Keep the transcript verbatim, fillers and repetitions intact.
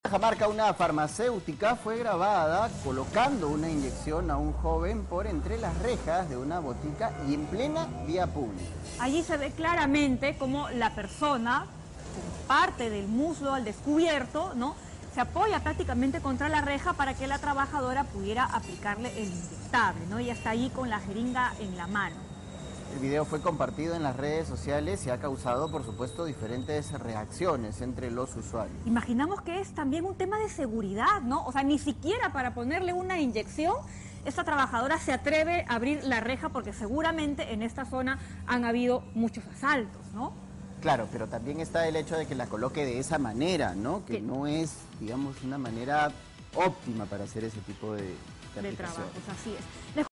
Cajamarca, una farmacéutica fue grabada colocando una inyección a un joven por entre las rejas de una botica y en plena vía pública. Allí se ve claramente cómo la persona, con parte del muslo al descubierto, ¿no?, se apoya prácticamente contra la reja para que la trabajadora pudiera aplicarle el inyectable, ¿no? Ella está ahí con la jeringa en la mano. El video fue compartido en las redes sociales y ha causado, por supuesto, diferentes reacciones entre los usuarios. Imaginamos que es también un tema de seguridad, ¿no? O sea, ni siquiera para ponerle una inyección, esta trabajadora se atreve a abrir la reja porque seguramente en esta zona han habido muchos asaltos, ¿no? Claro, pero también está el hecho de que la coloque de esa manera, ¿no? Que ¿Qué? no es, digamos, una manera óptima para hacer ese tipo de, de De aplicación. trabajos, así es.